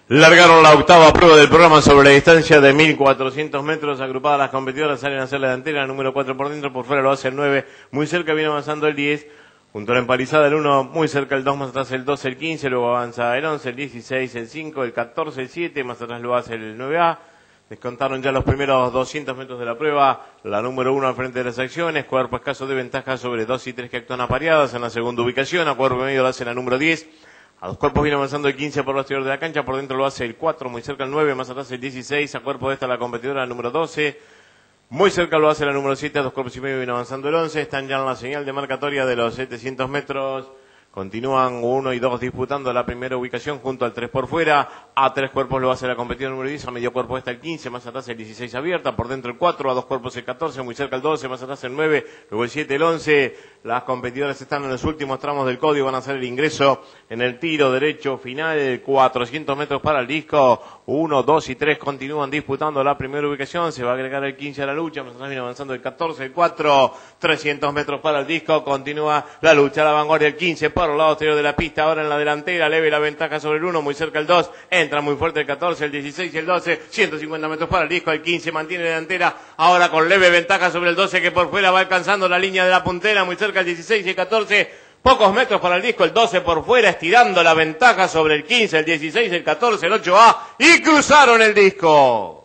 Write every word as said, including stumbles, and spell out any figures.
Largaron la octava prueba del programa sobre la distancia de mil cuatrocientos metros. Agrupadas las competidoras salen a hacer la delantera. El número cuatro por dentro, por fuera lo hace el nueve. Muy cerca viene avanzando el diez. Junto a la empalizada el uno, muy cerca el dos, más atrás el doce, el quince. Luego avanza el once, el dieciséis, el cinco, el catorce, el siete. Más atrás lo hace el nueve A. Descontaron ya los primeros doscientos metros de la prueba. La número uno al frente de las acciones. Cuerpo escaso de ventaja sobre dos y tres que actúan apareadas en la segunda ubicación. A cuerpo medio lo hace la número diez. A dos cuerpos viene avanzando el quince por el exterior de la cancha, por dentro lo hace el cuatro, muy cerca el nueve, más atrás el dieciséis, a cuerpo de esta la competidora la número doce, muy cerca lo hace la número siete, a dos cuerpos y medio viene avanzando el once, están ya en la señal de marcatoria de los setecientos metros, continúan uno y dos disputando la primera ubicación junto al tres por fuera, a tres cuerpos lo hace la competidora número diez, a medio cuerpo está el quince, más atrás el dieciséis abierta, por dentro el cuatro, a dos cuerpos el catorce, muy cerca el doce, más atrás el nueve, luego el siete, el once, las competidoras están en los últimos tramos del código, van a hacer el ingreso en el tiro derecho final, cuatrocientos metros para el disco, uno, dos y tres continúan disputando la primera ubicación, se va a agregar el quince a la lucha, más atrás viene avanzando el catorce, el cuatro, trescientos metros para el disco, continúa la lucha a la vanguardia, el quince por el lado exterior de la pista, ahora en la delantera, leve la ventaja sobre el uno, muy cerca el dos, entra muy fuerte el catorce, el dieciséis y el doce, ciento cincuenta metros para el disco, el quince mantiene la delantera, ahora con leve ventaja sobre el doce que por fuera va alcanzando la línea de la puntera, muy cerca el dieciséis y el catorce, pocos metros para el disco, el doce por fuera, estirando la ventaja sobre el quince, el dieciséis, el catorce, el ocho A, y cruzaron el disco.